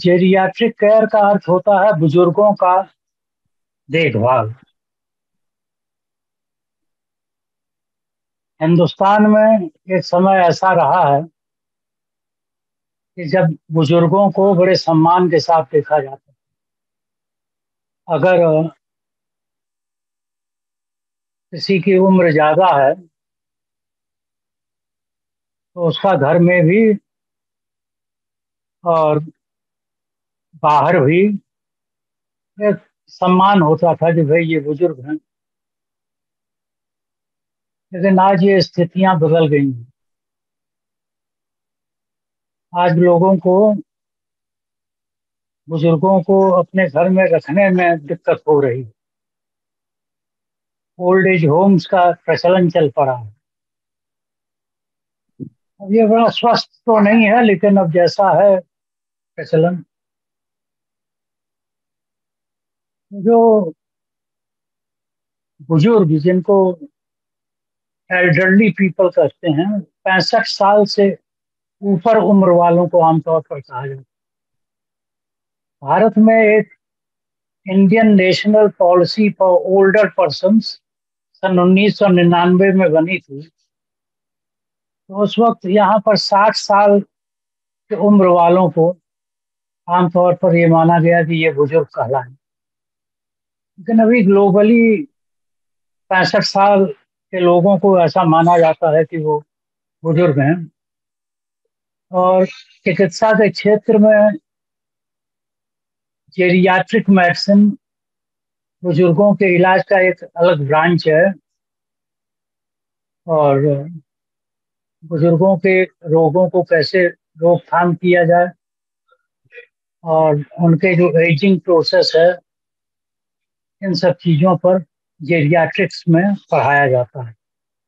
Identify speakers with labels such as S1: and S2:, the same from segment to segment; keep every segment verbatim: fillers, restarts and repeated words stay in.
S1: Geriatric care का अर्थ होता है बुजुर्गों का देखभाल। हिंदुस्तान में एक समय ऐसा रहा है कि जब बुजुर्गों को बड़े सम्मान के साथ देखा जाता है। अगर किसी की उम्र ज्यादा है तो उसका घर में भी और बाहर भी एक सम्मान होता था कि भाई ये बुजुर्ग हैं। लेकिन आज ये स्थितियां बदल गई हैं। आज लोगों को बुजुर्गों को अपने घर में रखने में दिक्कत हो रही है। ओल्ड एज होम्स का प्रचलन चल पड़ा है। अब ये बड़ा स्वस्थ तो नहीं है, लेकिन अब जैसा है प्रचलन, जो बुजुर्ग जिनको एल्डरली पीपल कहते हैं, पैंसठ साल से ऊपर उम्र वालों को आमतौर पर कहा जाता है। भारत में एक Indian national policy for older persons सन उन्नीस सौ निन्यानवे में बनी थी। तो उस वक्त यहाँ पर साठ साल की उम्र वालों को आमतौर पर ये माना गया कि ये बुजुर्ग कहलाएं। लेकिन अभी ग्लोबली पैंसठ साल के लोगों को ऐसा माना जाता है कि वो बुजुर्ग हैं। और चिकित्सा के क्षेत्र में जेरियाट्रिक मेडिसिन बुजुर्गों के इलाज का एक अलग ब्रांच है। और बुजुर्गों के रोगों को कैसे रोकथाम किया जाए और उनके जो एजिंग प्रोसेस है, इन सब चीज़ों पर जेरियाट्रिक्स में पढ़ाया जाता है।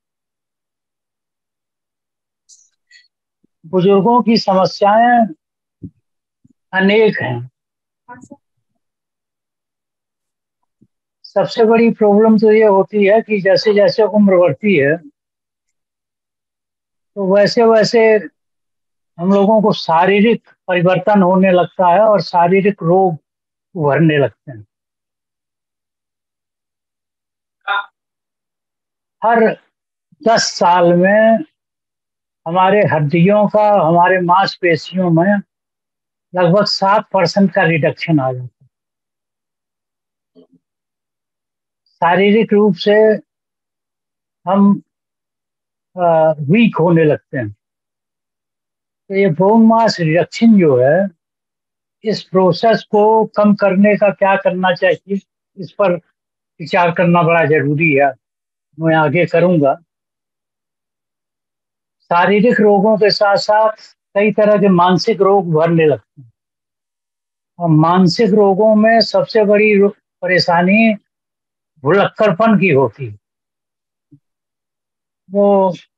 S1: बुजुर्गों की समस्याएं अनेक हैं। सबसे बड़ी प्रॉब्लम तो ये होती है कि जैसे जैसे उम्र बढ़ती है तो वैसे वैसे हम लोगों को शारीरिक परिवर्तन होने लगता है और शारीरिक रोग उभरने लगते हैं। हर दस साल में हमारे हड्डियों का, हमारे मांसपेशियों में लगभग सात परसेंट का रिडक्शन आ जाता है। शारीरिक रूप से हम वीक होने लगते हैं। तो ये बोन मास रिडक्शन जो है, इस प्रोसेस को कम करने का क्या करना चाहिए, इस पर विचार करना बड़ा जरूरी है। मैं आगे करूंगा। शारीरिक रोगों के साथ साथ कई तरह के मानसिक रोग उभरने लगते हैं। और मानसिक रोगों में सबसे बड़ी रो- परेशानी भुलक्कड़पन की होती है। वो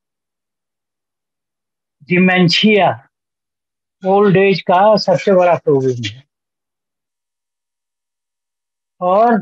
S1: डिमेंशिया, ओल्ड एज का सबसे बड़ा प्रॉब्लम है। और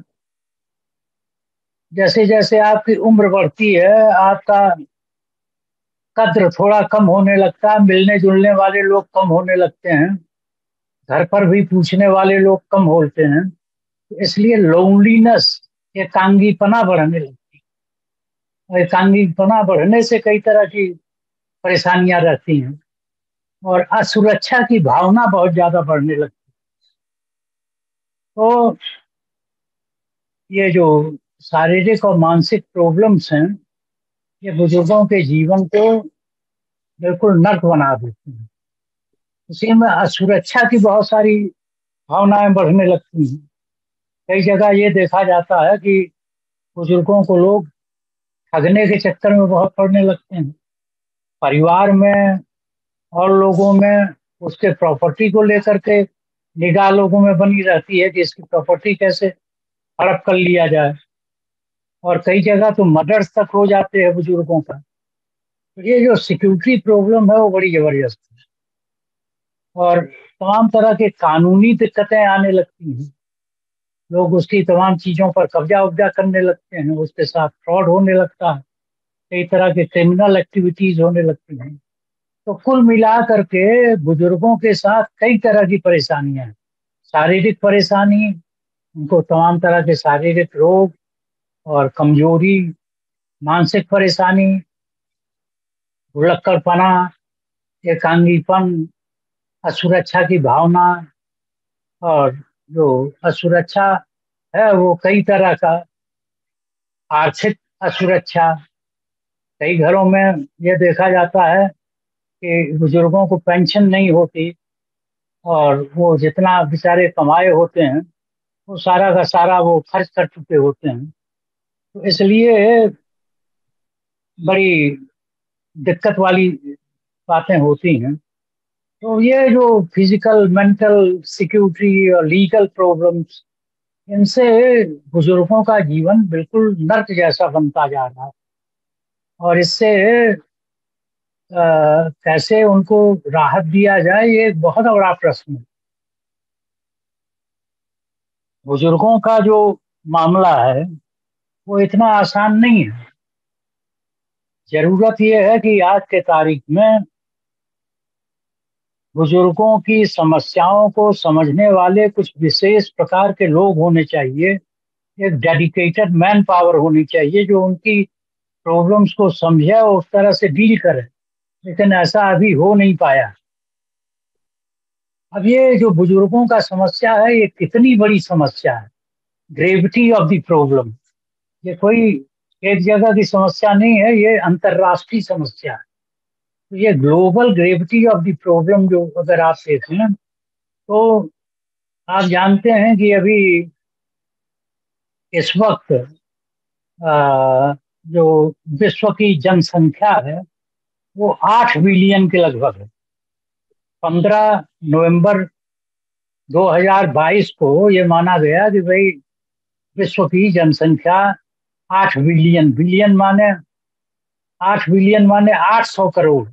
S1: जैसे जैसे आपकी उम्र बढ़ती है, आपका कद्र थोड़ा कम होने लगता है, मिलने जुलने वाले लोग कम होने लगते हैं, घर पर भी पूछने वाले लोग कम होते हैं। तो इसलिए लोनलीनेस, एकांगीपना बढ़ने लगती है। और एकांगीपना बढ़ने से कई तरह की परेशानियां रहती हैं और असुरक्षा की भावना बहुत ज्यादा बढ़ने लगती है। तो ये जो शारीरिक और मानसिक प्रॉब्लम्स हैं, ये बुजुर्गों के जीवन को बिल्कुल नर्क बना देते हैं। उसी में असुरक्षा की बहुत सारी भावनाएं बढ़ने लगती हैं। कई जगह ये देखा जाता है कि बुजुर्गों को लोग ठगने के चक्कर में बहुत पड़ने लगते हैं। परिवार में और लोगों में उसके प्रॉपर्टी को लेकर के निगाह लोगों में बनी रहती है कि इसकी प्रॉपर्टी कैसे हड़प कर लिया जाए। और कई जगह तो मर्डर्स तक हो जाते हैं बुजुर्गों का। तो ये जो सिक्योरिटी प्रॉब्लम है वो बड़ी जबरदस्त है। और तमाम तरह के कानूनी दिक्कतें आने लगती हैं। लोग उसकी तमाम चीजों पर कब्जा उब्जा करने लगते हैं, उसके साथ फ्रॉड होने लगता है, कई तरह के क्रिमिनल एक्टिविटीज होने लगती हैं। तो कुल मिला करके बुजुर्गों के साथ कई तरह की परेशानियां हैं। शारीरिक परेशानी, उनको तमाम तरह के शारीरिक रोग और कमजोरी, मानसिक परेशानी, भुलक्कड़पना, एकांगीपन, असुरक्षा की भावना, और जो असुरक्षा है वो कई तरह का, आर्थिक असुरक्षा। कई घरों में ये देखा जाता है कि बुजुर्गों को पेंशन नहीं होती, और वो जितना बेचारे कमाए होते हैं वो सारा का सारा वो खर्च कर चुके होते हैं। तो इसलिए बड़ी दिक्कत वाली बातें होती हैं। तो ये जो फिजिकल, मेंटल, सिक्योरिटी और लीगल प्रॉब्लम्स, इनसे बुजुर्गों का जीवन बिल्कुल नर्क जैसा बनता जा रहा है। और इससे अ, कैसे उनको राहत दिया जाए, ये एक बहुत बड़ा प्रश्न है। बुजुर्गों का जो मामला है वो इतना आसान नहीं है। जरूरत यह है कि आज के तारीख में बुजुर्गों की समस्याओं को समझने वाले कुछ विशेष प्रकार के लोग होने चाहिए। एक डेडिकेटेड मैन पावर होनी चाहिए जो उनकी प्रॉब्लम्स को समझे और उस तरह से डील करे। लेकिन ऐसा अभी हो नहीं पाया। अब ये जो बुजुर्गों का समस्या है ये कितनी बड़ी समस्या है, ग्रेविटी ऑफ द प्रॉब्लम, ये कोई एक जगह की समस्या नहीं है, ये अंतरराष्ट्रीय समस्या है। तो ये global gravity of the problem जो अगर आप देखें तो आप जानते हैं कि अभी इस वक्त आ, जो विश्व की जनसंख्या है वो आठ बिलियन के लगभग है। पंद्रह नवंबर दो हज़ार बाईस को ये माना गया कि भाई विश्व की जनसंख्या आठ बिलियन, बिलियन माने आठ बिलियन माने आठ सौ करोड़।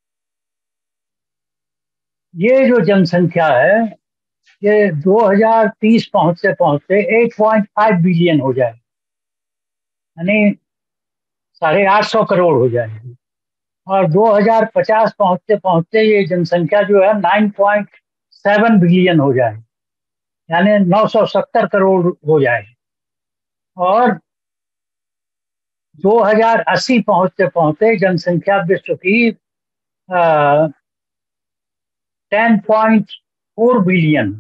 S1: ये जो जनसंख्या है ये दो हज़ार तीस पहुंचते पहुंचते आठ पॉइंट पाँच बिलियन हो जाए, यानी साढ़े आठ सौ करोड़ हो जाएगी। और दो हज़ार पचास पहुंचते पहुंचते ये जनसंख्या जो है नौ पॉइंट सात बिलियन हो जाए, यानी नौ सौ सत्तर करोड़ हो जाए। और दो हज़ार अस्सी पहुंचते पहुंचते जनसंख्या विश्व की टेन पॉइंट फोर बिलियन,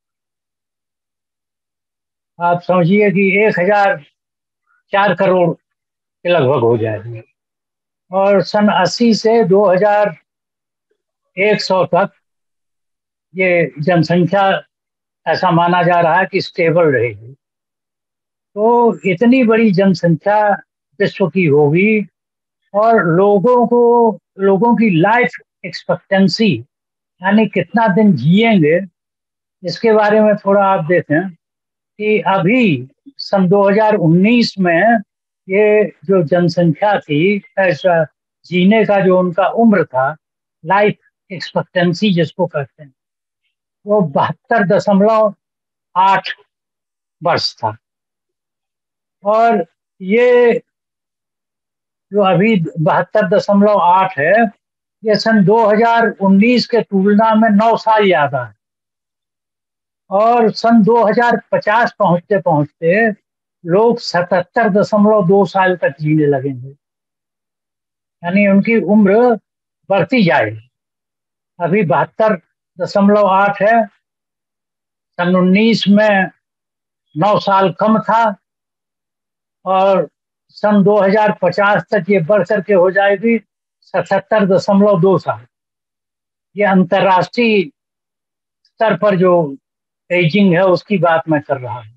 S1: आप समझिए कि एक हजार चार करोड़ के लगभग हो जाएगी। और सन अस्सी से दो हज़ार एक सौ तक ये जनसंख्या ऐसा माना जा रहा है कि स्टेबल रहेगी। तो इतनी बड़ी जनसंख्या विश्व की होगी, और लोगों को लोगों की लाइफ एक्सपेक्टेंसी, यानी कितना दिन जिएंगे, इसके बारे में थोड़ा आप देखें कि अभी सन दो हज़ार उन्नीस में ये जो जनसंख्या थी, ऐसा जीने का जो उनका उम्र था, लाइफ एक्सपेक्टेंसी जिसको कहते हैं, वो बहत्तर दशमलव आठ वर्ष था। और ये जो अभी बहत्तर दशमलव आठ है, ये सन दो हज़ार उन्नीस के तुलना में नौ साल ज्यादा है। और सन दो हज़ार पचास पहुंचते पहुंचते लोग सतहत्तर दशमलव दो साल तक जीने लगेंगे, यानी उनकी उम्र बढ़ती जाएगी। अभी बहत्तर दशमलव आठ है, सन उन्नीस में नौ साल कम था, और सन दो हज़ार पचास तक ये बढ़ करके हो जाएगी सतहत्तर दशमलव दो साल। ये अंतर्राष्ट्रीय स्तर पर जो एजिंग है उसकी बात मैं कर रहा हूँ।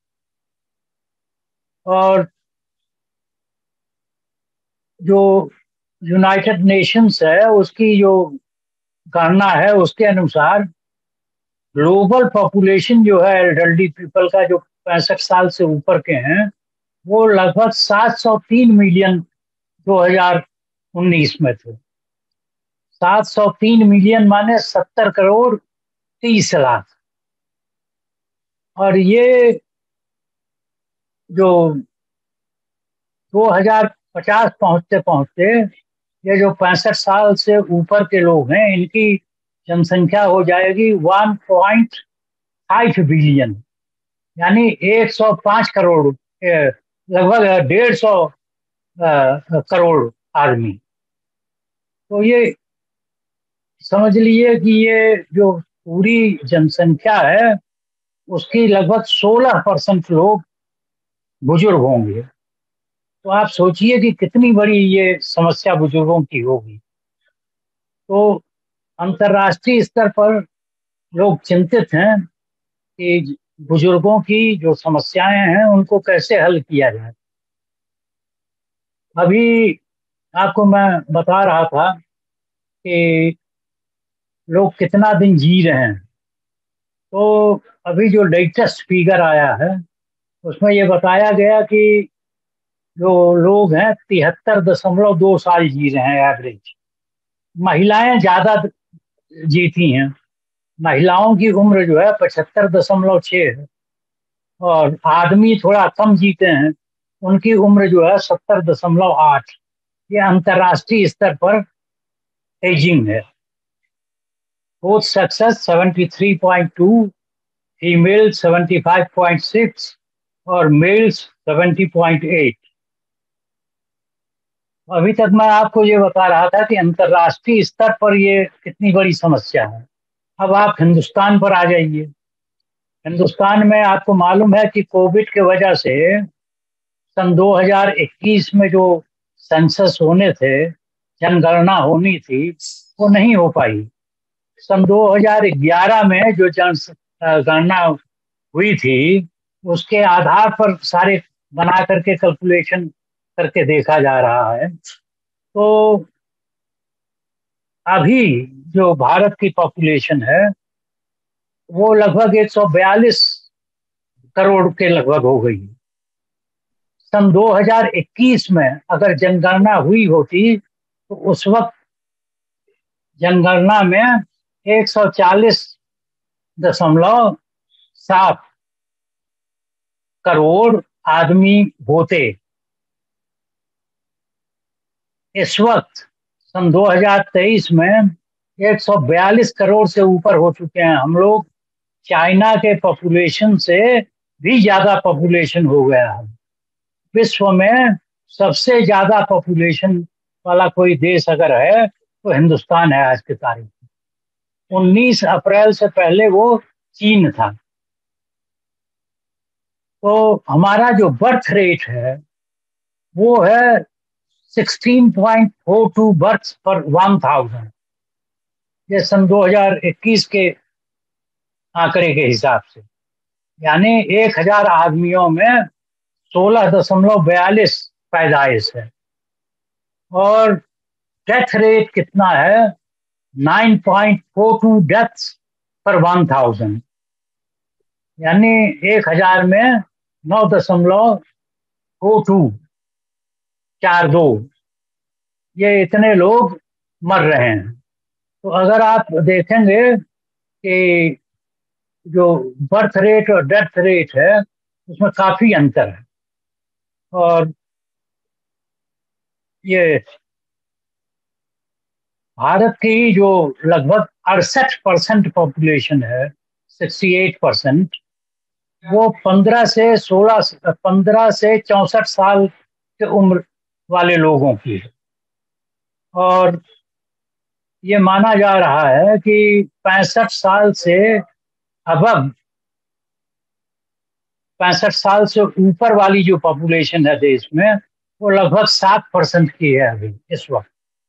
S1: और जो यूनाइटेड नेशंस है उसकी जो गणना है उसके अनुसार ग्लोबल पॉपुलेशन जो है एल्डरली पीपल का, जो पैंसठ साल से ऊपर के हैं, वो लगभग सात सौ तीन मिलियन दो हज़ार उन्नीस में थे। सात सौ तीन मिलियन माने सत्तर करोड़ तीस लाख। और ये जो दो हज़ार पचास पहुंचते पहुंचते ये जो पैंसठ साल से ऊपर के लोग हैं, इनकी जनसंख्या हो जाएगी वन पॉइंट फाइव बिलियन, यानी एक सौ पाँच करोड़, ए, लगभग डेढ़ सौ करोड़ आदमी। तो ये समझ लिए कि ये जो पूरी जनसंख्या है उसकी लगभग सोलह परसेंट लोग बुजुर्ग होंगे। तो आप सोचिए कि कितनी बड़ी ये समस्या बुजुर्गों की होगी। तो अंतर्राष्ट्रीय स्तर पर लोग चिंतित हैं कि बुजुर्गों की जो समस्याएं हैं उनको कैसे हल किया जाए। अभी आपको मैं बता रहा था कि लोग कितना दिन जी रहे हैं। तो अभी जो लेटेस्ट फिगर आया है उसमें ये बताया गया कि जो लोग हैं तिहत्तर दशमलव दो साल जी रहे हैं एवरेज। महिलाएं ज्यादा जीती हैं। महिलाओं की उम्र जो है पचहत्तर दशमलव छः है, और आदमी थोड़ा कम जीते हैं, उनकी उम्र जो है सत्तर दशमलव आठ। ये अंतर्राष्ट्रीय स्तर पर एजिंग है। Both success seventy three point two, female seventy five point six और मेल्स सेवेंटी पॉइंट एट। अभी तक मैं आपको ये बता रहा था कि अंतर्राष्ट्रीय स्तर पर ये कितनी बड़ी समस्या है। अब आप हिंदुस्तान पर आ जाइए। हिंदुस्तान में आपको मालूम है कि कोविड के वजह से सन दो हज़ार इक्कीस में जो सेंसस होने थे, जनगणना होनी थी, वो नहीं हो पाई। सन दो हज़ार ग्यारह में जो जनगणना हुई थी उसके आधार पर सारे बना करके कैलकुलेशन करके देखा जा रहा है। तो अभी जो भारत की पॉपुलेशन है वो लगभग एक सौ बयालीस करोड़ के लगभग हो गई। सन दो हज़ार इक्कीस में अगर जनगणना हुई होती तो उस वक्त जनगणना में एक सौ चालीस दशमलव सात करोड़ आदमी होते। इस वक्त सन दो हज़ार तेईस में एक सौ बयालीस करोड़ से ऊपर हो चुके हैं हम लोग। चाइना के पॉपुलेशन से भी ज्यादा पॉपुलेशन हो गया है। विश्व में सबसे ज्यादा पॉपुलेशन वाला कोई देश अगर है तो हिंदुस्तान है आज की तारीख में। उन्नीस अप्रैल से पहले वो चीन था। तो हमारा जो बर्थ रेट है वो है sixteen point four two birth per one thousand. ये सन दो हज़ार इक्कीस के आंकड़े के हिसाब से, यानी एक हजार आदमियों में सोलह दशमलव बयालीस पैदाइश है। और डेथ रेट कितना है? Nine point four two deaths per one thousand, यानी एक हजार में नौ दशमलव फोर टू, चार दो, ये इतने लोग मर रहे हैं। तो अगर आप देखेंगे कि जो बर्थ रेट और डेथ रेट है उसमें काफी अंतर है। और ये भारत की जो लगभग अड़सठ परसेंट पॉपुलेशन है, सिक्सटी एट परसेंट, वो पंद्रह से सोलह पंद्रह से चौसठ साल के उम्र वाले लोगों की है। और ये माना जा रहा है कि पैंसठ साल से अबव पैंसठ साल से ऊपर वाली जो पॉपुलेशन है देश में वो लगभग सात परसेंट की है अभी इस वक्त।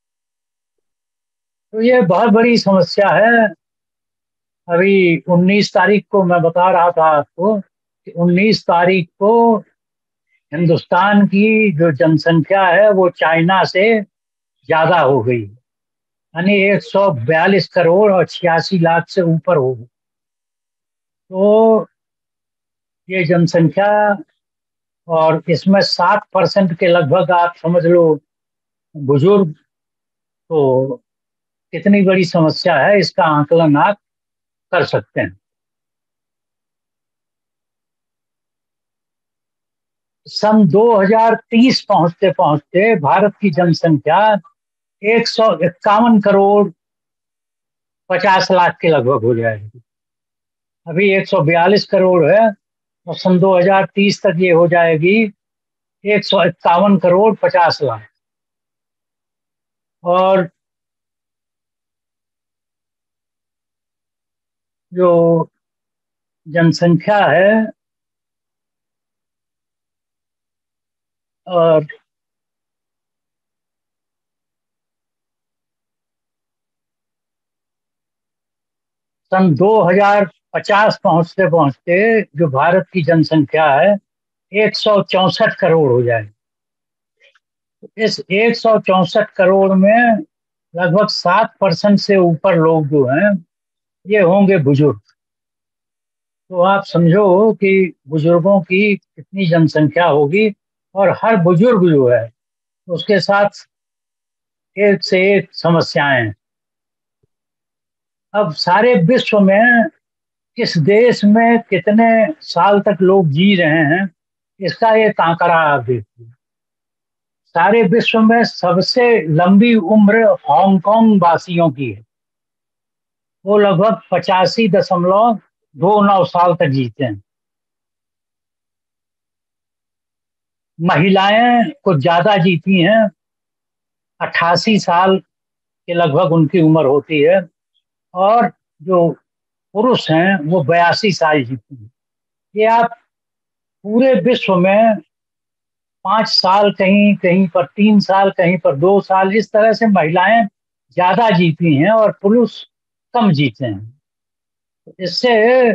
S1: तो ये बहुत बड़ी समस्या है। अभी उन्नीस तारीख को मैं बता रहा था आपको कि उन्नीस तारीख को हिंदुस्तान की जो जनसंख्या है वो चाइना से ज्यादा हो गई, यानी एक सौ बयालीस करोड़ और छियासी लाख से ऊपर हो गई। तो ये जनसंख्या, और इसमें सात परसेंट के लगभग आप समझ लो बुजुर्ग, तो कितनी बड़ी समस्या है इसका आंकलन आप कर सकते हैं। सन दो हज़ार तीस पहुंचते पहुंचते भारत की जनसंख्या एक सौ इक्यावन करोड़ पचास लाख के लगभग हो जाएगी। अभी एक सौ बयालीस करोड़ है, और सन दो हज़ार तीस तक ये हो जाएगी एक सौ इक्यावन करोड़ पचास लाख। और जो जनसंख्या है, और सन दो हज़ार पचास पहुंचते पहुंचते जो भारत की जनसंख्या है एक सौ चौसठ करोड़ हो जाएगी। इस एक सौ चौसठ करोड़ में लगभग सात परसेंट से ऊपर लोग जो हैं ये होंगे बुजुर्ग। तो आप समझो कि बुजुर्गों की कितनी जनसंख्या होगी, और हर बुजुर्ग जो है उसके साथ एक से एक समस्याएं हैं। अब सारे विश्व में किस देश में कितने साल तक लोग जी रहे हैं, इसका एक आंकड़ा आप देखिए। सारे विश्व में सबसे लंबी उम्र हांगकांग वासियों की है। वो लगभग पचासी दशमलव दो नौ साल तक जीते हैं। महिलाएं कुछ ज्यादा जीती हैं, अट्ठासी साल के लगभग उनकी उम्र होती है। और जो पुरुष हैं वो बयासी साल जीते हैं। ये आप पूरे विश्व में पांच साल, कहीं कहीं पर तीन साल, कहीं पर दो साल, इस तरह से महिलाएं ज्यादा जीती हैं और पुरुष कम जीते हैं। इससे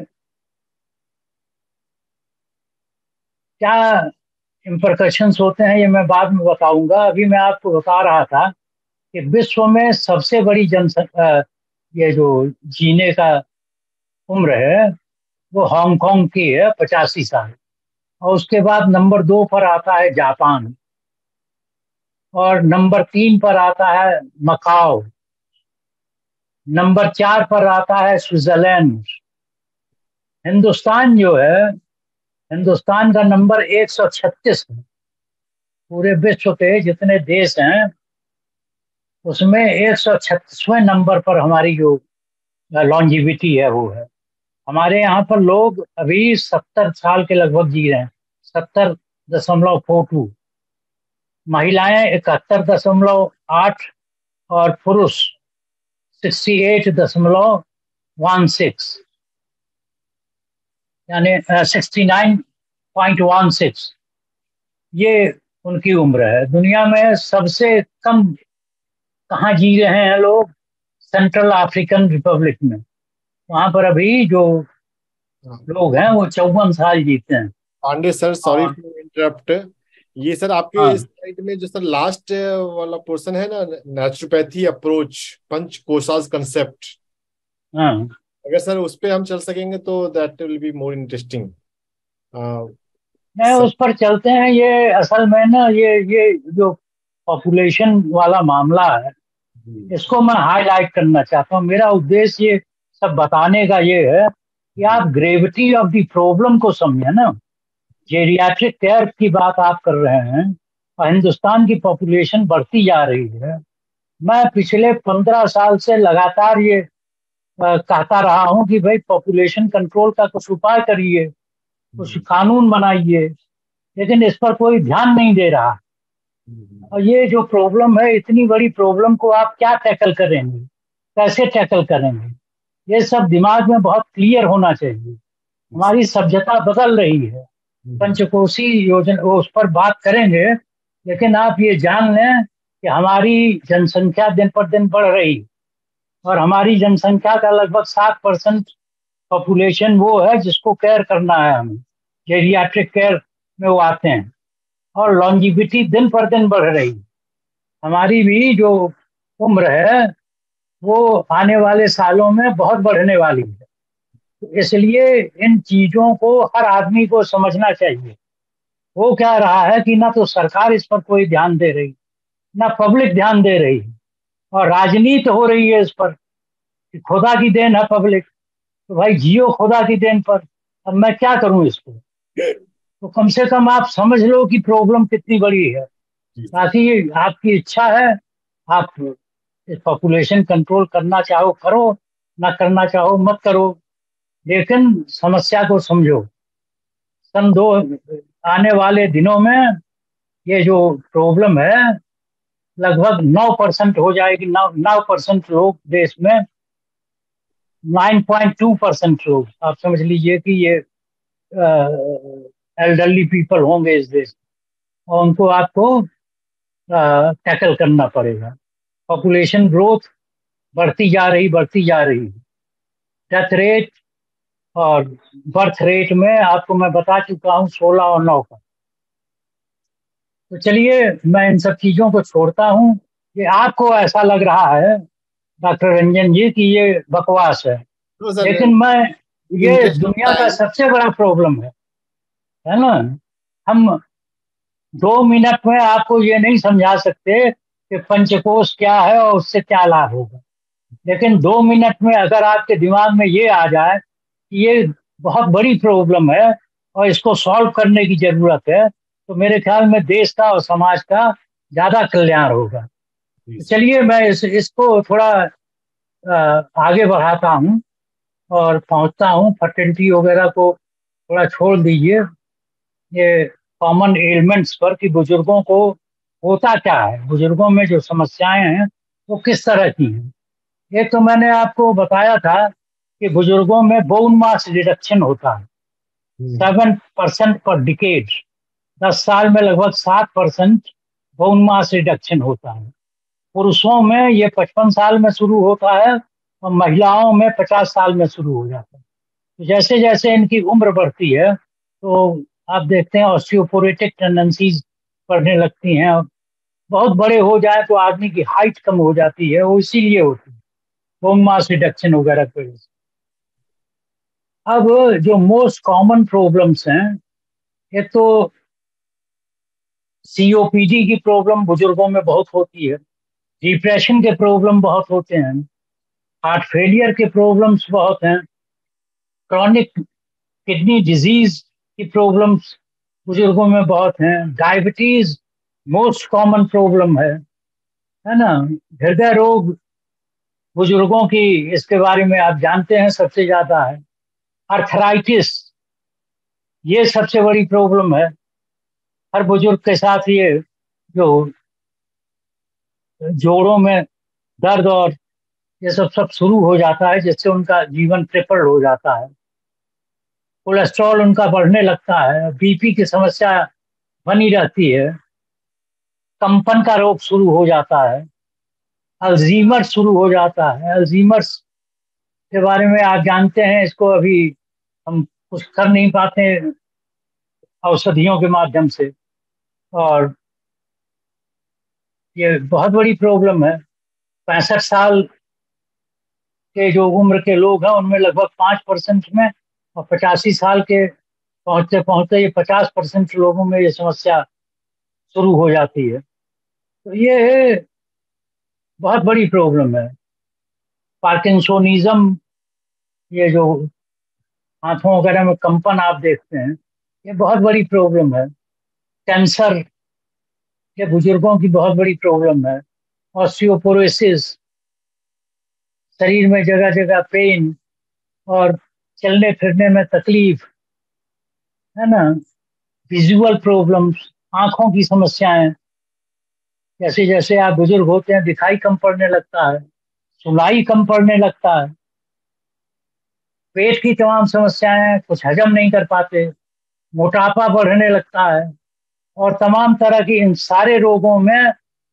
S1: क्या इम्परकशंस होते हैं ये मैं बाद में बताऊंगा। अभी मैं आपको बता रहा था कि विश्व में सबसे बड़ी जनसंख्या, ये जो जीने का उम्र है वो हांगकांग की है, पचासी साल। और उसके बाद नंबर दो पर आता है जापान, और नंबर तीन पर आता है मकाओ, नंबर चार पर आता है स्विट्जरलैंड। हिंदुस्तान जो है, हिंदुस्तान का नंबर एक सौ छत्तीस है। पूरे विश्व के जितने देश हैं उसमें एक सौ छत्तीसवें नंबर पर हमारी जो लॉन्जिविटी है वो है। हमारे यहाँ पर लोग अभी सत्तर साल के लगभग जी रहे हैं, सत्तर दशमलव फोर टू। महिलाएं इकहत्तर दशमलव आठ, और पुरुष सिक्सटी एट दशमलव वन सिक्स, यानी sixty nine point one six. ये उनकी उम्र है। दुनिया में सबसे कम कहाँ जी रहे हैं लोग? सेंट्रल अफ्रीकन रिपब्लिक में। वहां पर अभी जो लोग हैं वो चौवन साल जीते हैं।
S2: पांडे सर, सॉरी
S1: और
S2: टू इंटरप्ट। ये सर आपके
S1: हाँ,
S2: स्लाइड में जो सर लास्ट वाला पोर्शन है ना, नेचुरोपैथी अप्रोच पंच कोशाज कंसेप्ट,
S1: हाँ,
S2: अगर सर उस पे हम चल सकेंगे तो that will be more interesting
S1: मैं
S2: सर।
S1: उस पर चलते हैं। ये असल में ना, ये ये जो पॉपुलेशन वाला मामला है
S2: जी
S1: इसको मैं हाईलाइट करना चाहता हूँ। मेरा उद्देश्य ये सब बताने का ये है कि
S2: जी
S1: आप ग्रेविटी ऑफ द प्रॉब्लम को समझे ना। जेरियाट्रिक केयर की बात आप कर रहे हैं, और हिंदुस्तान की पॉपुलेशन बढ़ती जा रही है। मैं पिछले पंद्रह साल से लगातार ये अ, कहता रहा हूँ कि भाई पॉपुलेशन कंट्रोल का कुछ उपाय करिए, कुछ
S2: जी
S1: कानून बनाइए, लेकिन इस पर कोई ध्यान नहीं दे रहा। और ये जो प्रॉब्लम है, इतनी बड़ी प्रॉब्लम को आप क्या टैकल करेंगे, कैसे टैकल करेंगे? ये सब दिमाग में बहुत क्लियर होना चाहिए।
S2: जी सर।
S1: हमारी सभ्यता बदल रही है। पंचकोशी योजना वो उस पर बात करेंगे, लेकिन आप ये जान लें कि हमारी जनसंख्या दिन पर दिन बढ़ रही है, और हमारी जनसंख्या का लगभग सात परसेंट पॉपुलेशन वो है जिसको केयर करना है हमें। जेरियाट्रिक केयर में वो आते हैं। और लॉन्जिविटी दिन पर दिन बढ़ रही है। हमारी भी जो उम्र है वो आने वाले सालों में बहुत बढ़ने वाली है। तो इसलिए इन चीजों को हर आदमी को समझना चाहिए। वो क्या रहा है कि ना तो सरकार इस पर कोई ध्यान दे रही, ना पब्लिक ध्यान दे रही, और राजनीति हो रही है इस पर कि खुदा की देन है पब्लिक। तो भाई जियो खुदा की देन पर। अब मैं क्या करूं इसको? तो कम से कम आप समझ लो कि प्रॉब्लम कितनी बड़ी है।
S2: जी सर।
S1: बाकी आपकी इच्छा है, आप पॉपुलेशन कंट्रोल करना चाहो करो, ना करना चाहो मत करो। लेकिन समस्या को समझो। सन दो आने वाले दिनों में ये जो प्रॉब्लम है लगभग नौ परसेंट हो जाएगी। नौ नौ परसेंट लोग देश में, नाइन पॉइंट टू परसेंट लोग आप समझ लीजिए कि ये एल्डरली पीपल होंगे इस देश में, और उनको आपको टैकल करना पड़ेगा। पॉपुलेशन ग्रोथ बढ़ती जा रही बढ़ती जा रही है। डेथ रेट और बर्थ रेट में आपको मैं बता चुका हूँ, सोलह और नौ का। तो चलिए मैं इन सब चीजों को छोड़ता हूँ। कि आपको ऐसा लग रहा है डॉक्टर रंजन जी कि ये बकवास है,
S2: तो सर,
S1: लेकिन मैं, ये
S2: इंटरेस्ट
S1: दुनिया
S2: होता
S1: का
S2: है।
S1: सबसे बड़ा प्रॉब्लम है है ना। हम दो मिनट में आपको ये नहीं समझा सकते कि पंचकोश क्या है और उससे क्या लाभ होगा, लेकिन दो मिनट में अगर आपके दिमाग में ये आ जाए कि ये बहुत बड़ी प्रॉब्लम है और इसको सॉल्व करने की जरूरत है, तो मेरे ख्याल में देश का और समाज का ज्यादा कल्याण होगा।
S2: जी
S1: तो
S2: सर।
S1: चलिए मैं इस, इसको थोड़ा अ, आगे बढ़ाता हूँ और पहुंचता हूँ। फर्टिलिटी वगैरह को थोड़ा छोड़ दीजिए, ये कॉमन एलिमेंट्स पर कि बुजुर्गों को होता क्या है, बुजुर्गों में जो समस्याएं हैं वो किस तरह की हैं। एक तो मैंने आपको बताया था कि बुजुर्गों में बोन मास रिडक्शन होता है,
S2: hmm.
S1: Seven percent per decade. दस साल में लगभग सात परसेंट बोन मास रिडक्शन होता है। पुरुषों में ये पचपन साल में शुरू होता है और महिलाओं में पचास साल में शुरू हो जाता है। तो जैसे जैसे इनकी उम्र बढ़ती है तो आप देखते हैं ऑस्टियोपोरोटिक टेंडेंसीज बढ़ने लगती हैं। और बहुत बड़े हो जाए तो आदमी की हाइट कम हो जाती है, वो इसीलिए होती है, बोन मास रिडक्शन वगैरह की वजह से। अब जो मोस्ट कॉमन प्रॉब्लम्स हैं, एक तो सीओपीडी की प्रॉब्लम बुजुर्गों में बहुत होती है, डिप्रेशन के प्रॉब्लम बहुत होते हैं, हार्ट फेलियर के प्रॉब्लम्स बहुत हैं, क्रॉनिक किडनी डिजीज की प्रॉब्लम्स बुजुर्गों में बहुत हैं, डायबिटीज मोस्ट कॉमन प्रॉब्लम है है ना। हृदय रोग बुजुर्गों की, इसके बारे में आप जानते हैं सबसे ज्यादा है। अर्थराइटिस ये सबसे बड़ी प्रॉब्लम है। हर बुजुर्ग के साथ ये जो जोड़ों में दर्द और ये सब सब शुरू हो जाता है, जिससे उनका जीवन ट्रिपल हो जाता है। कोलेस्ट्रॉल उनका बढ़ने लगता है, बीपी की समस्या बनी रहती है, कंपन का रोग शुरू हो जाता है, अल्जीमर शुरू हो जाता है। अल्जीमर्स के बारे में आप जानते हैं, इसको अभी हम कुछ कर नहीं पाते औषधियों के माध्यम से, और ये बहुत बड़ी प्रॉब्लम है। पैंसठ साल के जो उम्र के लोग हैं उनमें लगभग पाँच परसेंट में, और पचासी साल के पहुंचते पहुंचते ये पचास परसेंट लोगों में ये समस्या शुरू हो जाती है। तो ये बहुत बड़ी प्रॉब्लम है। पार्किंसोनिज्म, ये जो हाथों वगैरह में कंपन आप देखते हैं, ये बहुत बड़ी प्रॉब्लम है। कैंसर ये बुजुर्गों की बहुत बड़ी प्रॉब्लम है। ऑस्टियोपोरोसिस, शरीर में जगह जगह पेन और चलने फिरने में तकलीफ, है ना। विजुअल प्रॉब्लम्स, आंखों की समस्याएं, जैसे जैसे आप बुजुर्ग होते हैं दिखाई कम पड़ने लगता है, सुनाई कम पड़ने लगता है। पेट की तमाम समस्याएं, कुछ हजम नहीं कर पाते, मोटापा बढ़ने लगता है, और तमाम तरह की इन सारे रोगों में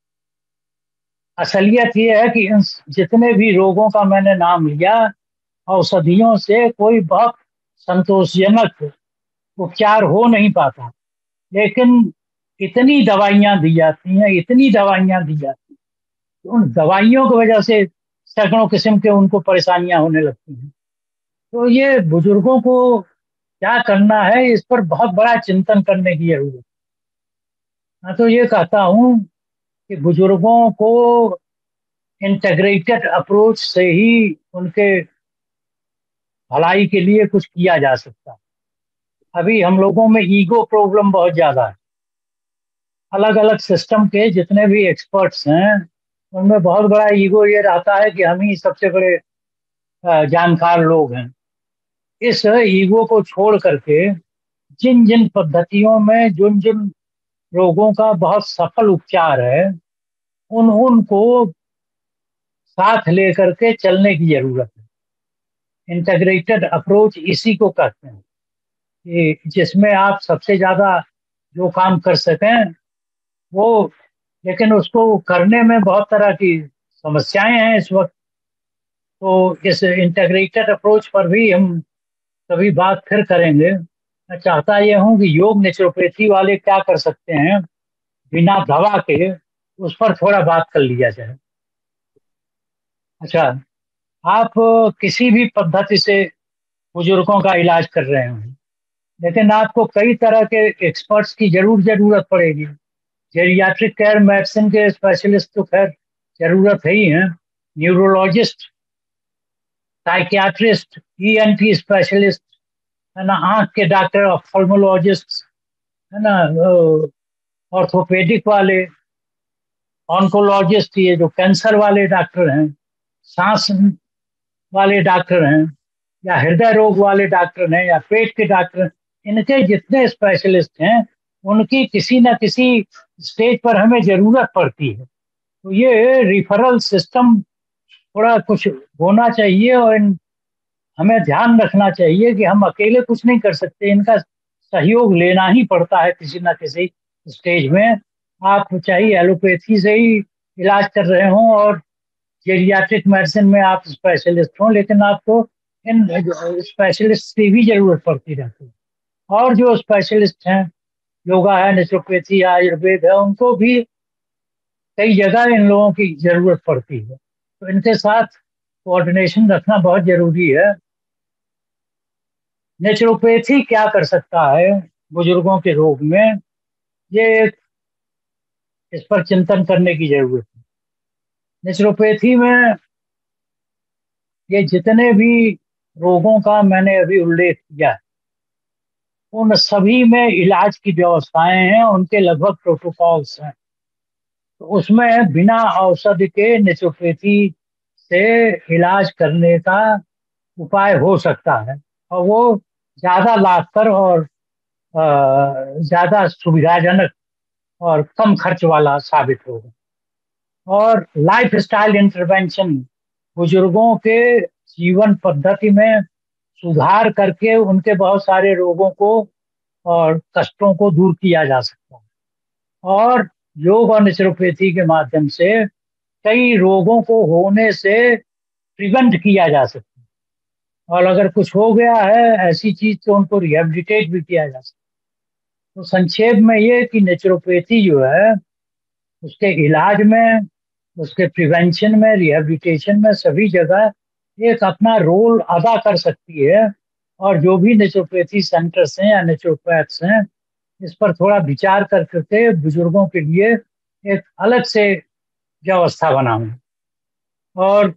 S1: असलियत ये है कि इन जितने भी रोगों का मैंने नाम लिया, औषधियों से कोई बहुत संतोषजनक उपचार हो नहीं पाता। लेकिन इतनी दवाइयां दी जाती हैं, इतनी दवाइयां दी जाती हैं, उन दवाइयों की वजह से सैकड़ों किस्म के उनको परेशानियां होने लगती हैं। तो ये बुजुर्गों को क्या करना है, इस पर बहुत बड़ा चिंतन करने की जरूरत है। मैं तो ये कहता हूँ कि बुजुर्गों को इंटीग्रेटेड अप्रोच से ही उनके भलाई के लिए कुछ किया जा सकता है। अभी हम लोगों में ईगो प्रॉब्लम बहुत ज्यादा है। अलग अलग सिस्टम के जितने भी एक्सपर्ट्स हैं उनमें बहुत बड़ा ईगो ये रहता है कि हम ही सबसे बड़े अ, जानकार लोग हैं। इस ईगो को छोड़ करके जिन जिन पद्धतियों में जिन जिन रोगों का बहुत सफल उपचार है, उन उनको साथ लेकर के चलने की जरूरत है। इंटीग्रेटेड अप्रोच इसी को कहते हैं, कि जिसमें आप सबसे ज्यादा जो काम कर सकें वो, लेकिन उसको करने में बहुत तरह की समस्याएं हैं इस वक्त। तो इस इंटीग्रेटेड अप्रोच पर भी हम कभी बात फिर करेंगे। मैं चाहता यह हूँ कि योग नेचुरोपैथी वाले क्या कर सकते हैं बिना दवा के, उस पर थोड़ा बात कर लिया जाए। अच्छा, आप किसी भी पद्धति से बुजुर्गों का इलाज कर रहे हो, लेकिन आपको कई तरह के एक्सपर्ट्स की जरूर जरूरत पड़ेगी। जेरियाट्रिक केयर मेडिसिन के स्पेशलिस्ट तो खैर जरूरत है ही है, न्यूरोलॉजिस्ट, साइकियाट्रिस्ट, ईएनटी स्पेशलिस्ट, है ना, आंख के डॉक्टर, ऑफ्थल्मोलॉजिस्ट, है ना, ऑर्थोपेडिक वाले, ऑन्कोलॉजिस्ट, ये जो कैंसर वाले डॉक्टर हैं, सांस वाले डॉक्टर हैं, या हृदय रोग वाले डॉक्टर हैं, या पेट के डॉक्टर हैं, इनके जितने स्पेशलिस्ट हैं उनकी किसी न किसी स्टेज पर हमें जरूरत पड़ती है। तो ये रिफरल सिस्टम थोड़ा कुछ होना चाहिए, और इन, हमें ध्यान रखना चाहिए कि हम अकेले कुछ नहीं कर सकते, इनका सहयोग लेना ही पड़ता है किसी ना किसी स्टेज में। आप चाहे एलोपैथी से ही इलाज कर रहे हों और जेरियाट्रिक मेडिसिन में आप स्पेशलिस्ट हों, लेकिन आपको इन स्पेशलिस्ट की भी जरूरत पड़ती रहती है। और जो स्पेशलिस्ट हैं, योगा है, नेचुरोपैथी है, आयुर्वेद है, उनको भी कई जगह इन लोगों की जरूरत पड़ती है। तो इनके साथ कोऑर्डिनेशन रखना बहुत जरूरी है। नेचुरोपैथी क्या कर सकता है बुजुर्गों के रोग में, ये इस पर चिंतन करने की जरूरत है। नेचुरोपैथी में ये जितने भी रोगों का मैंने अभी उल्लेख किया है, उन सभी में इलाज की व्यवस्थाएं हैं, उनके लगभग प्रोटोकॉल्स हैं। तो उसमें बिना औषधि के नेचुरोपैथी से इलाज करने का उपाय हो सकता है, और वो ज्यादा लाभकर और अ, ज्यादा सुविधाजनक और कम खर्च वाला साबित होगा। और लाइफ स्टाइल इंटरवेंशन, बुजुर्गों के जीवन पद्धति में सुधार करके उनके बहुत सारे रोगों को और कष्टों को दूर किया जा सकता है। और योग और नेचुरोपैथी के माध्यम से कई रोगों को होने से प्रिवेंट किया जा सकता है, और अगर कुछ हो गया है ऐसी चीज तो उनको रिहेबिलिटेट भी किया जा सकता है। तो संक्षेप में ये कि नेचुरोपैथी जो है, उसके इलाज में, उसके प्रिवेंशन में, रिहेबिलिटेशन में, सभी जगह एक अपना रोल अदा कर सकती है। और जो भी नेचुरोपैथी सेंटर्स हैं या नेचुरोपैथ्स हैं, इस पर थोड़ा विचार कर करके बुजुर्गों के लिए एक अलग से व्यवस्था बनाऊं, और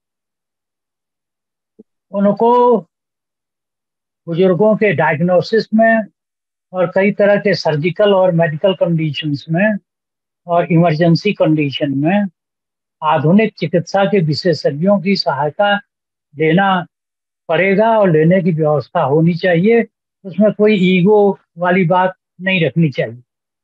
S1: उनको बुजुर्गों के डायग्नोसिस में और कई तरह के सर्जिकल और मेडिकल कंडीशंस में और इमरजेंसी कंडीशन में आधुनिक चिकित्सा के विशेषज्ञों की सहायता लेना पड़ेगा, और लेने की व्यवस्था होनी चाहिए। उसमें कोई ईगो वाली बात नहीं रखनी चाहिए।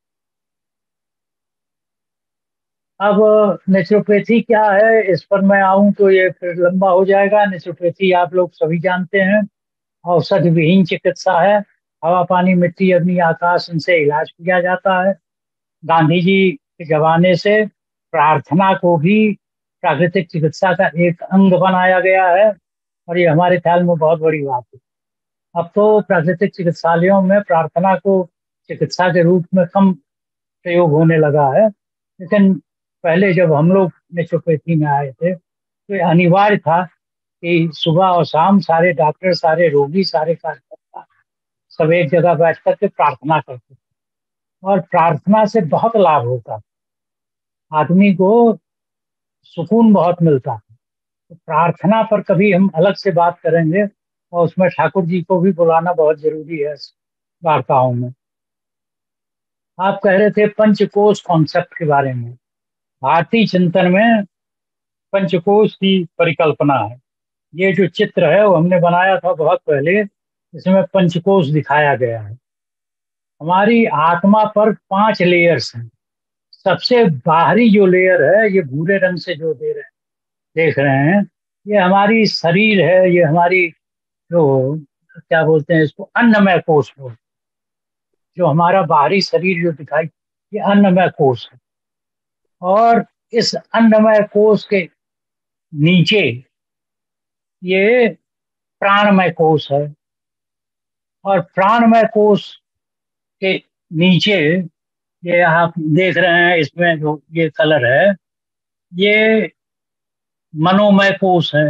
S1: अब नेचुरोपैथी क्या है इस पर मैं आऊं तो ये फिर लंबा हो जाएगा। नेचुरोपैथी आप लोग सभी जानते हैं, औषध विहीन चिकित्सा है। हवा पानी मिट्टी अग्नि आकाश, इनसे इलाज किया जाता है। गांधी जी के जमाने से प्रार्थना को भी प्राकृतिक चिकित्सा का एक अंग बनाया गया है, और ये हमारे ख्याल में बहुत बड़ी बात है। अब तो प्राकृतिक चिकित्सालयों में प्रार्थना को चिकित्सा के रूप में कम प्रयोग होने लगा है, लेकिन पहले जब हम लोग नेचुरोपैथी में आए थे तो ये अनिवार्य था कि सुबह और शाम सारे डॉक्टर, सारे रोगी, सारे कार्यकर्ता सब एक जगह बैठ करके प्रार्थना करते थे, और प्रार्थना से बहुत लाभ होता है, आदमी को सुकून बहुत मिलता है। तो प्रार्थना पर कभी हम अलग से बात करेंगे, और उसमें ठाकुर जी को भी बुलाना बहुत जरूरी है इस वार्ताओं में। आप कह रहे थे पंचकोश कॉन्सेप्ट के बारे में। भारतीय चिंतन में पंचकोश की परिकल्पना है, ये जो चित्र है वो हमने बनाया था बहुत पहले। इसमें पंचकोश दिखाया गया है। हमारी आत्मा पर पांच लेयर्स हैं। सबसे बाहरी जो लेयर है, ये भूरे रंग से जो दे रहे देख रहे हैं, ये हमारी शरीर है। ये हमारी जो क्या बोलते हैं इसको, अन्नमय कोश बोलते हैं। जो हमारा बाहरी शरीर जो दिखाई, ये अन्नमय कोश है। और इस अन्नमय कोश के नीचे ये प्राणमय कोश है। और प्राणमय कोश के नीचे ये आप देख रहे हैं, इसमें जो ये कलर है, ये मनोमय कोश है।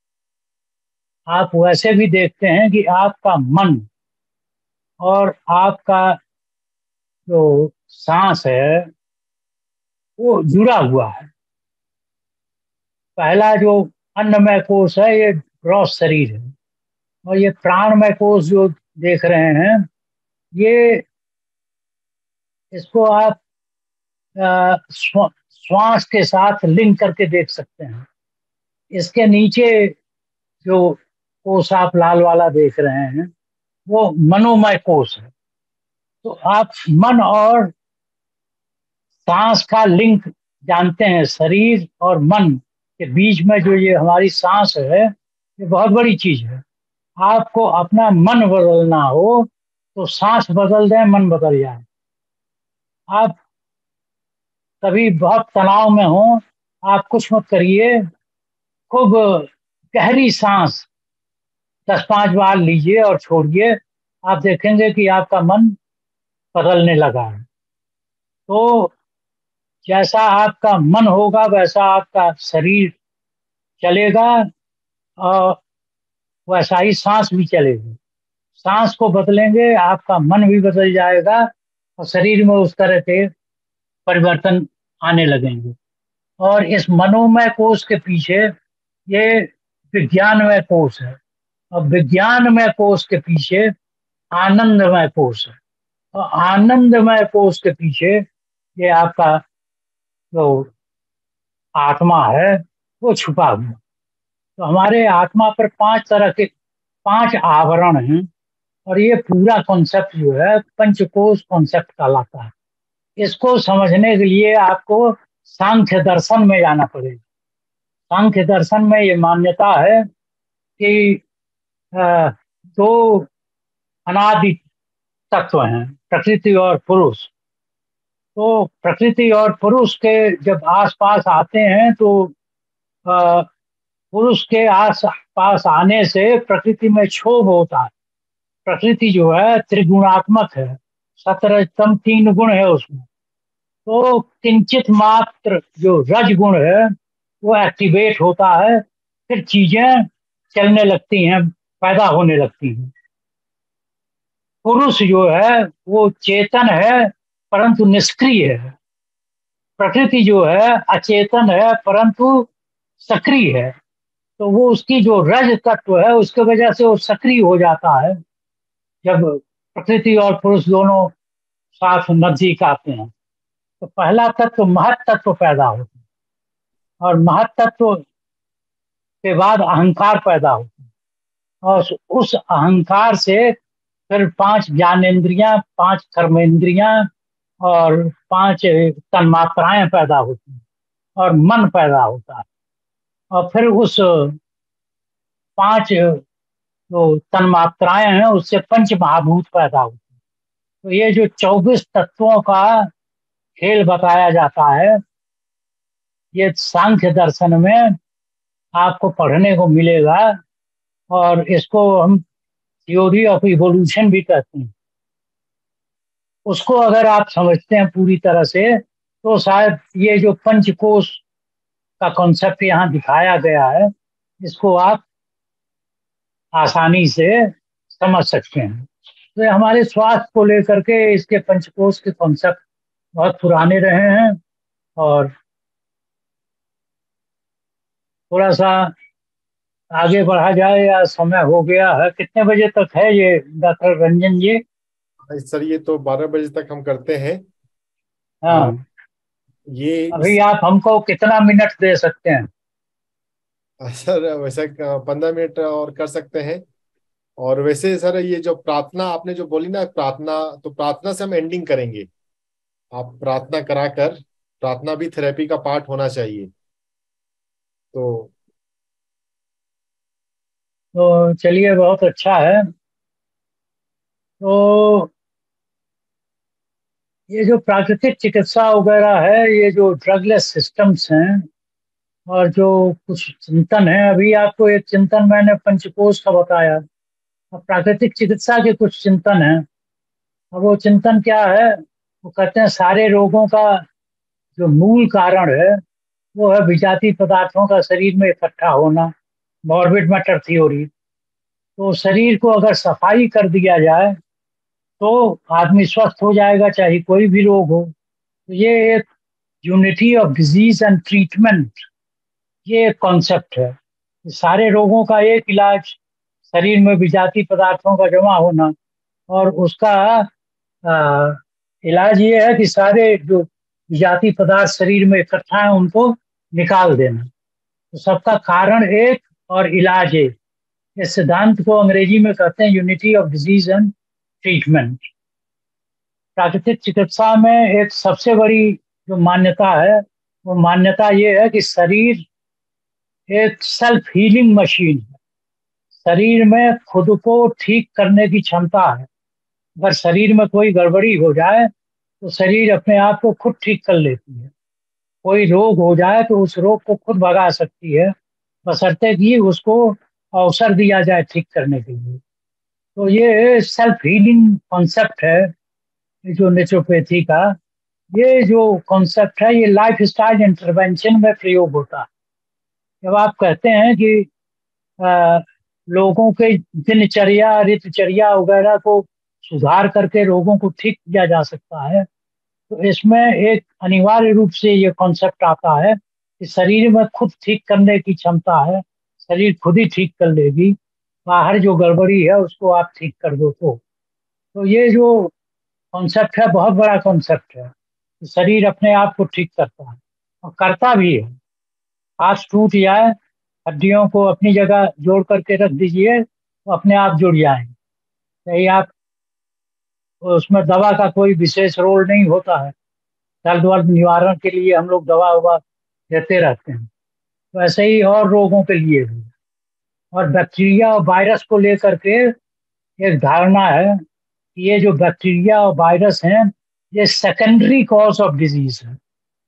S1: आप वैसे भी देखते हैं कि आपका मन और आपका जो सांस है वो जुड़ा हुआ है। पहला जो अन्नमय कोश है, ये ग्रॉस शरीर है। और ये प्राणमय कोश जो देख रहे हैं, ये इसको आप अ, स्व- श्वास के साथ लिंक करके देख सकते हैं। इसके नीचे जो कोश आप लाल वाला देख रहे हैं, वो मनोमय कोश है। तो आप मन और सांस का लिंक जानते हैं। शरीर और मन के बीच में जो ये हमारी सांस है, ये बहुत बड़ी चीज है। आपको अपना मन बदलना हो तो सांस बदल दें, मन बदल जाए। आप कभी बहुत तनाव में हो, आप कुछ मत करिए, खूब गहरी सांस दस पांच बार लीजिए और छोड़िए। आप देखेंगे कि आपका मन बदलने लगा है। तो जैसा आपका मन होगा वैसा आपका शरीर चलेगा, और वैसा ही सांस भी चलेगी। सांस को बदलेंगे, आपका मन भी बदल जाएगा और शरीर में उस तरह के परिवर्तन आने लगेंगे। और इस मनोमय कोश के पीछे ये विज्ञानमय कोश है। और विज्ञानमय कोश के पीछे आनंदमय कोश है। और आनंदमय कोश के पीछे ये आपका जो आत्मा है वो छुपा हुआ। तो हमारे आत्मा पर पांच तरह के पांच आवरण हैं। और ये पूरा कॉन्सेप्ट जो है पंचकोश कॉन्सेप्ट कहलाता है। इसको समझने के लिए आपको सांख्य दर्शन में जाना पड़ेगा। सांख्य दर्शन में ये मान्यता है कि अ, दो अनादि तत्व हैं, प्रकृति और पुरुष। तो प्रकृति और पुरुष के जब आसपास आते हैं तो अ, पुरुष के आस पास आने से प्रकृति में क्षोभ होता है। प्रकृति जो है त्रिगुणात्मक है। सतरजतम तीन गुण है उसमें। तो किंचित मात्र जो रज गुण है वो एक्टिवेट होता है। फिर चीजें चलने लगती हैं, पैदा होने लगती हैं। पुरुष जो है वो चेतन है परंतु निष्क्रिय है। प्रकृति जो है अचेतन है परंतु सक्रिय है। तो वो उसकी जो रज तत्व है उसके वजह से वो सक्रिय हो जाता है। जब प्रकृति और पुरुष दोनों साथ नजदीक आते हैं तो पहला तत्व महत तत्व पैदा होता है। और महत तत्व के बाद अहंकार पैदा होता है। और उस अहंकार से फिर पांच ज्ञानेन्द्रियां, पांच कर्मेंद्रियां और पांच तन्मात्राएं पैदा होती हैं। और मन पैदा होता है। और फिर उस पांच जो तन्मात्राएं हैं उससे पंच महाभूत पैदा होते हैं। तो ये जो चौबीस तत्वों का खेल बताया जाता है, ये सांख्य दर्शन में आपको पढ़ने को मिलेगा। और इसको हम थ्योरी ऑफ इवोल्यूशन भी कहते हैं। उसको अगर आप समझते हैं पूरी तरह से तो शायद ये जो पंचकोश का कॉन्सेप्ट यहाँ दिखाया गया है, इसको आप आसानी से समझ सकते हैं। तो ये हमारे स्वास्थ्य को लेकर के इसके पंचकोश के कॉन्सेप्ट बहुत पुराने रहे हैं। और थोड़ा सा आगे बढ़ा जाए या समय हो गया है? कितने बजे तक है ये डॉक्टर रंजन जी?
S2: सर ये तो बारह बजे तक हम करते हैं। आ,
S1: हाँ।
S2: ये
S1: अभी
S2: इस
S1: आप हमको कितना मिनट दे सकते हैं?
S2: सर वैसे पंद्रह मिनट और कर सकते हैं। और वैसे सर ये जो प्रार्थना आपने जो बोली ना, प्रार्थना, तो प्रार्थना से हम एंडिंग करेंगे। आप प्रार्थना कराकर, प्रार्थना भी थेरेपी का पार्ट होना चाहिए। तो
S1: तो चलिए, बहुत अच्छा है। तो ये जो प्राकृतिक चिकित्सा वगैरह है, ये जो ड्रगलेस सिस्टम्स हैं, और जो कुछ चिंतन है, अभी आपको एक चिंतन मैंने पंचकोश का बताया। अब प्राकृतिक चिकित्सा के कुछ चिंतन हैं। अब वो चिंतन क्या है? वो कहते हैं सारे रोगों का जो मूल कारण है वो है विजातीय पदार्थों का शरीर में इकट्ठा होना, मॉर्बिड मैटर थ्योरी। तो शरीर को अगर सफाई कर दिया जाए तो आदमी स्वस्थ हो जाएगा, चाहे कोई भी रोग हो। तो ये एक unity of disease and treatment, ये एक कॉन्सेप्ट है। सारे रोगों का एक इलाज, शरीर में विजातीय पदार्थों का जमा होना, और उसका आ, इलाज ये है कि सारे जो विजातीय पदार्थ शरीर में इकट्ठा है उनको निकाल देना। तो सबका कारण एक और इलाज एक। इस सिद्धांत को अंग्रेजी में कहते हैं unity of disease and treatment. प्राकृतिक चिकित्सा में एक सबसे बड़ी जो मान्यता है, वो मान्यता ये है कि शरीर एक सेल्फ हीलिंग मशीन है। शरीर में खुद को ठीक करने की क्षमता है। अगर शरीर में कोई गड़बड़ी हो जाए तो शरीर अपने आप को खुद ठीक कर लेती है। कोई रोग हो जाए तो उस रोग को खुद भगा सकती है, बशर्ते कि उसको अवसर दिया जाए ठीक करने के लिए। तो ये सेल्फ हीलिंग कॉन्सेप्ट है, ये जो नेचुरोपैथी का, ये जो कॉन्सेप्ट है, ये लाइफ स्टाइल इंटरवेंशन में प्रयोग होता है। जब आप कहते हैं कि अ, लोगों के दिनचर्या, ऋतुचर्या वगैरह को सुधार करके रोगों को ठीक किया जा सकता है, तो इसमें एक अनिवार्य रूप से ये कॉन्सेप्ट आता है कि शरीर में खुद ठीक करने की क्षमता है। शरीर खुद ही ठीक कर लेगी, बाहर जो गड़बड़ी है उसको आप ठीक कर दो। तो तो ये जो कॉन्सेप्ट है बहुत बड़ा कॉन्सेप्ट है कि शरीर अपने आप को ठीक करता है, और करता भी है। हाथ टूट जाए, हड्डियों को अपनी जगह जोड़ करके रख दीजिए, वो अपने आप जुड़ जाएंगे। कहीं आप, उसमें दवा का कोई विशेष रोल नहीं होता है। दर्द वर्द निवारण के लिए हम लोग दवा ववा देते रहते हैं, तो ऐसे ही और रोगों के लिए भी। और बैक्टीरिया और वायरस को लेकर के एक धारणा है कि ये जो बैक्टीरिया और वायरस हैं, ये सेकेंडरी कॉज ऑफ डिजीज है।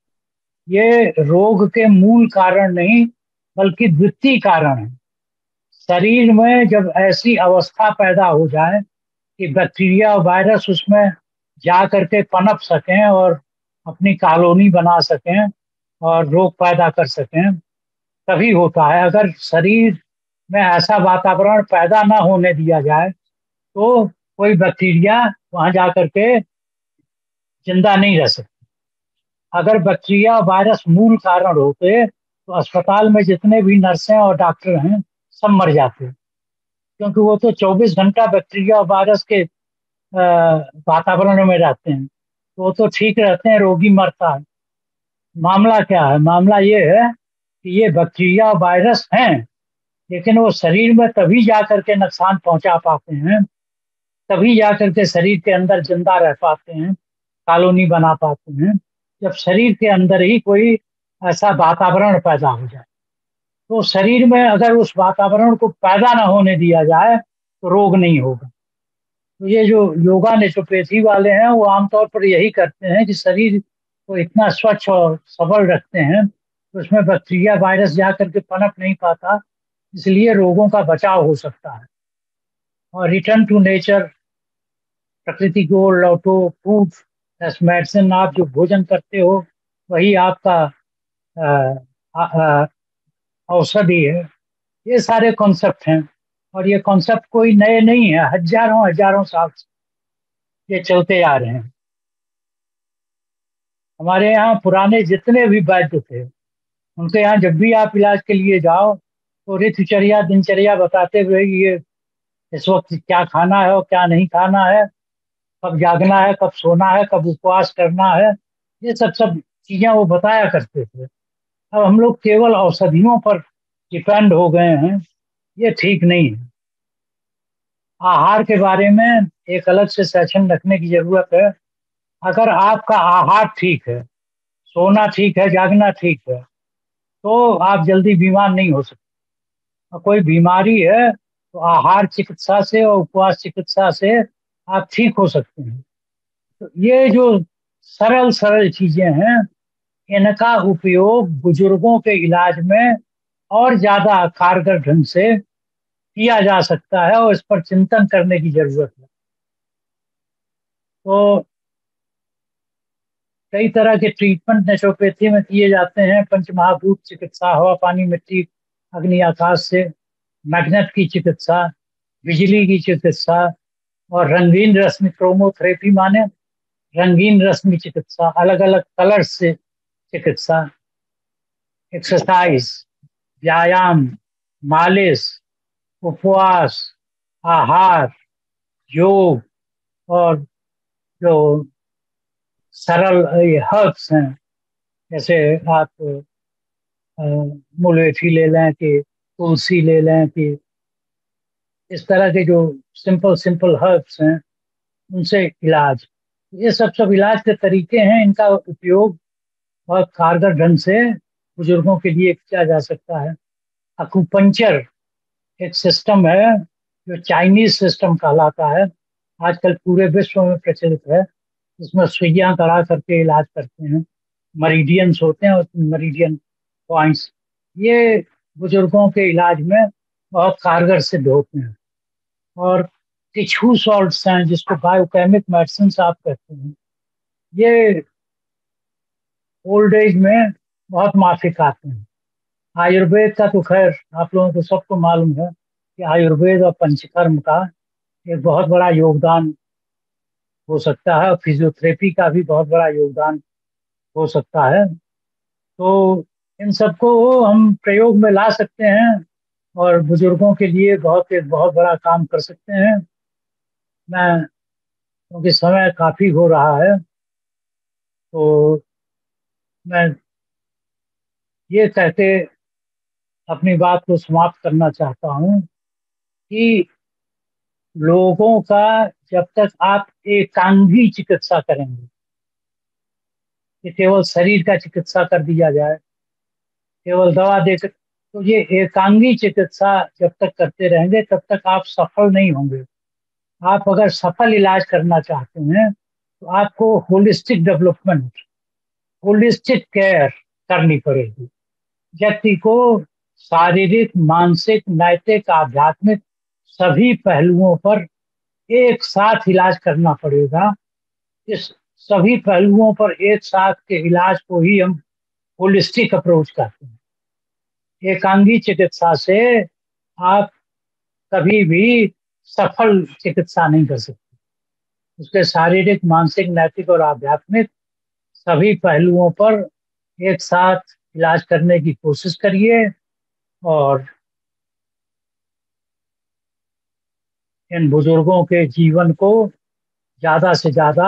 S1: ये रोग के मूल कारण नहीं, बल्कि द्वितीय कारण है। शरीर में जब ऐसी अवस्था पैदा हो जाए कि बैक्टीरिया और वायरस उसमें जा करके पनप सकें और अपनी कॉलोनी बना सकें और रोग पैदा कर सकें, तभी होता है। अगर शरीर में ऐसा वातावरण पैदा ना होने दिया जाए तो कोई बैक्टीरिया वहां जा करके जिंदा नहीं रह सकता। अगर बैक्टीरिया और वायरस मूल कारण होते तो अस्पताल में जितने भी नर्सें और डॉक्टर हैं सब मर जाते, क्योंकि वो तो चौबीस घंटा बैक्टीरिया और वायरस के अ, वातावरण में रहते हैं। तो वो तो ठीक रहते हैं, रोगी मरता है। मामला क्या है? मामला ये है कि ये बैक्टीरिया और वायरस हैं, लेकिन वो शरीर में तभी जा करके नुकसान पहुंचा पाते हैं, तभी जा करके शरीर के अंदर जिंदा रह पाते हैं, कॉलोनी बना पाते हैं, जब शरीर के अंदर ही कोई ऐसा वातावरण पैदा हो जाए। तो शरीर में अगर उस वातावरण को पैदा ना होने दिया जाए तो रोग नहीं होगा। तो ये जो योगा नेचुरोपैथी वाले हैं वो आमतौर पर यही करते हैं कि शरीर को इतना स्वच्छ और सबल रखते हैं तो उसमें बैक्टीरिया वायरस जा करके पनप नहीं पाता, इसलिए रोगों का बचाव हो सकता है। और रिटर्न टू नेचर, प्रकृति को लौटो। फूड एज मेडिसिन, आप जो भोजन करते हो वही आपका अ, अ, अ, औषधि है। ये सारे कॉन्सेप्ट हैं, और ये कॉन्सेप्ट कोई नए नहीं है, हजारों हजारों साल से ये चलते आ रहे हैं। हमारे यहाँ पुराने जितने भी वैद्य थे, उनके यहाँ जब भी आप इलाज के लिए जाओ तो ऋतुचर्या, दिनचर्या बताते हुए कि ये इस वक्त क्या खाना है और क्या नहीं खाना है, कब जागना है, कब सोना है, कब उपवास करना है, ये सब सब चीजें वो बताया करते थे। अब हम लोग केवल औषधियों पर डिपेंड हो गए हैं, ये ठीक नहीं है। आहार के बारे में एक अलग से सेशन रखने की जरूरत है। अगर आपका आहार ठीक है, सोना ठीक है, जागना ठीक है, तो आप जल्दी बीमार नहीं हो सकते। और कोई बीमारी है तो आहार चिकित्सा से और उपवास चिकित्सा से आप ठीक हो सकते हैं। तो ये जो सरल सरल चीजें हैं, इनका उपयोग बुजुर्गों के इलाज में और ज्यादा कारगर ढंग से किया जा सकता है, और इस पर चिंतन करने की जरूरत है। तो कई तरह के ट्रीटमेंट नेचुरोपैथी में किए जाते हैं। पंचमहाभूत चिकित्सा, हवा पानी मिट्टी अग्नि आकाश से, मैग्नेट की चिकित्सा, बिजली की चिकित्सा, और रंगीन रश्मि क्रोमोथेरेपी माने रंगीन रश्मि चिकित्सा, अलग अलग कलर से चिकित्सा, एक्सरसाइज, व्यायाम, मालिश, उपवास, आहार, योग, और जो सरल हर्ब्स हैं, जैसे आप अ, मुलेठी ले लें कि तुलसी ले लें कि इस तरह के जो सिंपल सिंपल हर्ब्स हैं, उनसे इलाज, ये सब सब इलाज के तरीके हैं। इनका उपयोग बहुत कारगर ढंग से बुजुर्गों के लिए किया जा सकता है। अकुपंचर एक सिस्टम है जो चाइनीज सिस्टम कहलाता है, आजकल पूरे विश्व में प्रचलित है। इसमें सुइयां गड़ा करके इलाज करते हैं, मरीडियंस होते हैं और मरीडियन पॉइंट्स, ये बुजुर्गों के इलाज में बहुत कारगर सिद्ध होते हैं। और टिश्यू सॉल्ट्स हैं, जिसको बायोकेमिक मेडिसिन आप कहते हैं, ये ओल्ड एज में बहुत माफिक आते हैं। आयुर्वेद का तो खैर आप लोगों को सबको मालूम है कि आयुर्वेद और पंचकर्म का एक बहुत बड़ा योगदान हो सकता है, और फिजियोथेरेपी का भी बहुत बड़ा योगदान हो सकता है। तो इन सबको हम प्रयोग में ला सकते हैं और बुजुर्गों के लिए बहुत एक बहुत बड़ा काम कर सकते हैं। मैं, क्योंकि समय काफी हो रहा है, तो मैं ये कहते अपनी बात को समाप्त करना चाहता हूँ कि लोगों का, जब तक आप एकांगी चिकित्सा करेंगे कि केवल शरीर का चिकित्सा कर दिया जाए, केवल दवा देकर, तो ये एकांगी चिकित्सा जब तक करते रहेंगे तब तक आप सफल नहीं होंगे। आप अगर सफल इलाज करना चाहते हैं तो आपको होलिस्टिक डेवलपमेंट, होलिस्टिक केयर करनी पड़ेगी। व्यक्ति को शारीरिक, मानसिक, नैतिक, आध्यात्मिक सभी पहलुओं पर एक साथ इलाज करना पड़ेगा। इस सभी पहलुओं पर एक साथ के इलाज को ही हम होलिस्टिक अप्रोच कहते हैं। एकांगी चिकित्सा से आप कभी भी सफल चिकित्सा नहीं कर सकते। उसके शारीरिक, मानसिक, नैतिक और आध्यात्मिक सभी पहलुओं पर एक साथ इलाज करने की कोशिश करिए, और इन बुजुर्गों के जीवन को ज्यादा से ज्यादा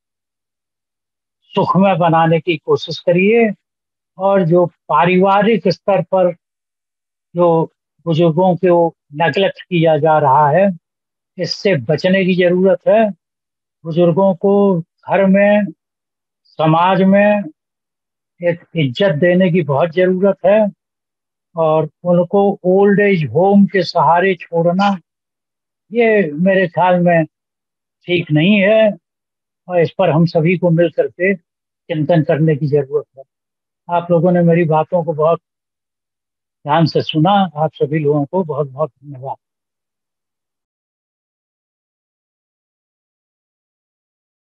S1: सुखमय बनाने की कोशिश करिए। और जो पारिवारिक स्तर पर जो बुजुर्गों को नेगलेक्ट किया जा रहा है, इससे बचने की जरूरत है। बुजुर्गों को घर में, समाज में एक इज्जत देने की बहुत जरूरत है, और उनको ओल्ड एज होम के सहारे छोड़ना, ये मेरे ख्याल में ठीक नहीं है, और इस पर हम सभी को मिल करके चिंतन करने की जरूरत है। आप लोगों ने मेरी बातों को बहुत ध्यान से सुना, आप सभी लोगों को बहुत बहुत धन्यवाद।